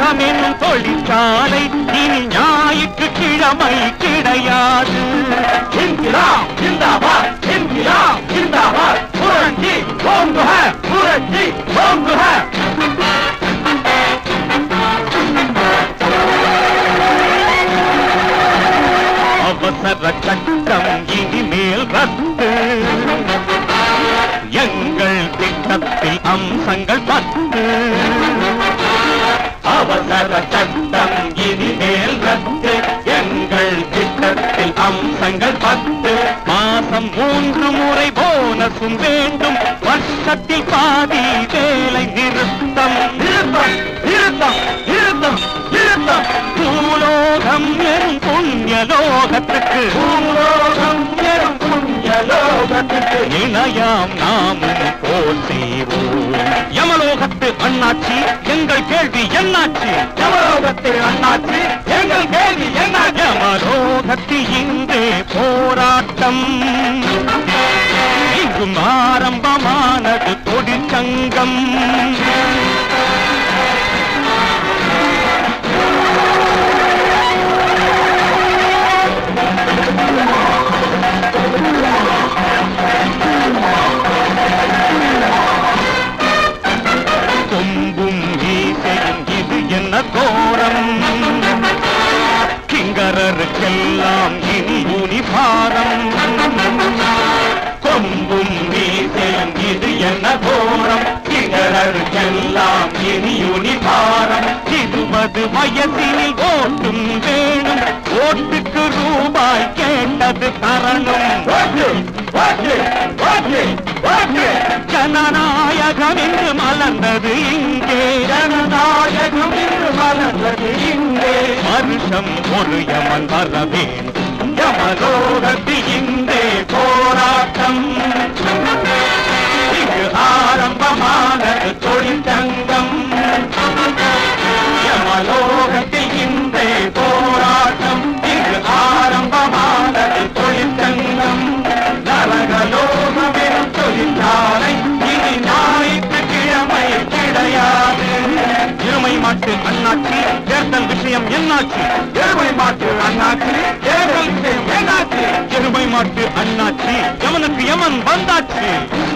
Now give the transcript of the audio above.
என்னும் தொழிற்சாலை இனி ஞாயிற்றுக்கிழமை கிடையாது. இன்கிலாப் ஜிந்தாபாத், இன்கிலாப் ஜிந்தாபாத், புரட்சி ஓங்குக, புரட்சி ஓங்குக. அவசர சட்டம் இனிமேல் ரத்து, எங்கள் திட்டத்தில் அம்சங்கள் 10. அவசர சட்டம் இனிமேல் ரத்து, எங்கள் திட்டத்தில் அம்சங்கள் 10. மாசம் 3 முறை போனஸும் வேண்டும், வருஷத்தில் பாதி வேலை நிறுத்தம். நிறுத்தம் நிறுத்தம் நிறுத்தம் நிறுத்தம். பூலோகம் எனும் புண்ணியலோகத்துக்கு, பூலோகம் எனும் புண்ணியலோகத்துக்கு இணையாம் நாமும் போல் செய்வோம். யமலோகத்து அண்ணாச்சி எங்கள் கேள்வி என்னாச்சு? யமலோகத்து அண்ணாச்சி எங்கள் கேள்வி என்னாச்சு? யமலோகத்தில் இன்றே போராட்டம், இங்கும் ஆரம்பமானது தொழிற்சங்கம். கொம்பும் ஈசையும் இது என்ன கோரம், கிங்கரருக்கெல்லாம் இனி யூனிபாரம். கொம்பும் ஈசையும் இது என்ன கோரம், கிங்கரருக்கெல்லாம் இனி யூனிபாரம். 20 வயசில் ஓட்டும் வேணும், ஓட்டுக்கு ரூபாய் கேட்டது தரணும். ஜனநாயகம் என்று மலர்ந்தது இங்கே, ஜனநாயகம் என்று மலர்ந்தது இங்கே. வருஷம் ஒரு யமன் வர வேண்டும், யமலோகத்தில் இங்கே போராட்டம், இங்கு ஆரம்பமானது தொழிற்சங்கம். யமலோகத்தில் இங்கே போராட்டம், இங்கு ஆரம்பமானது தொழிற்சங்கம். நரகலோகமெனும் தொழிற்சாலை இனி ஞாயிற்றுக்கிழமை கிடையாது. இருமை மாட்டு அண்ணாச்சி தேர்தல் விஷயம் என்னாச்சு? எருமை மாட்டு அண்ணாச்சி தேர்தல் விஷயம் என்னாச்சு? எருமை மாட்டு அண்ணாச்சி எவனுக்கு எமன் வந்தாச்சு.